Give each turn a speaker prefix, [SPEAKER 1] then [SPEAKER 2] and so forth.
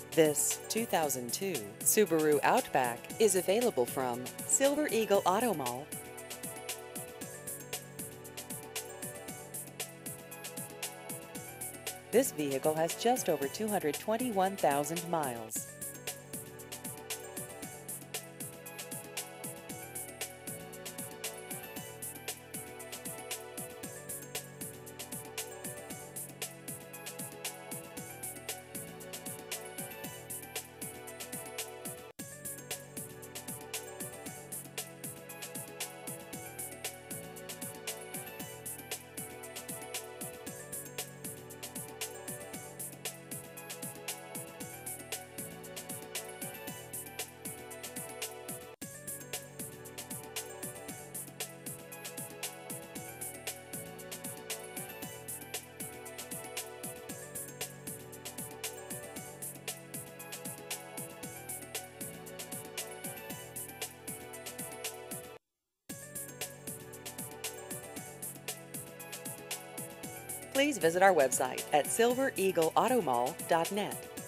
[SPEAKER 1] This 2002 Subaru Outback is available from Silver Eagle Auto Mall. This vehicle has just over 221,000 miles. Please visit our website at silvereagleautomall.net.